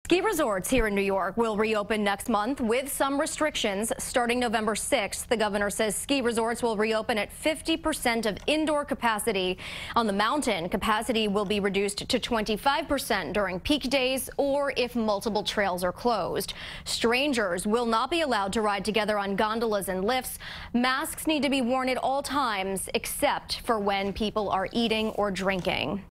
Ski resorts here in New York will reopen next month with some restrictions. Starting November 6th, the governor says ski resorts will reopen at 50% of indoor capacity. On the mountain, capacity will be reduced to 25% during peak days or if multiple trails are closed. Strangers will not be allowed to ride together on gondolas and lifts. Masks need to be worn at all times except for when people are eating or drinking.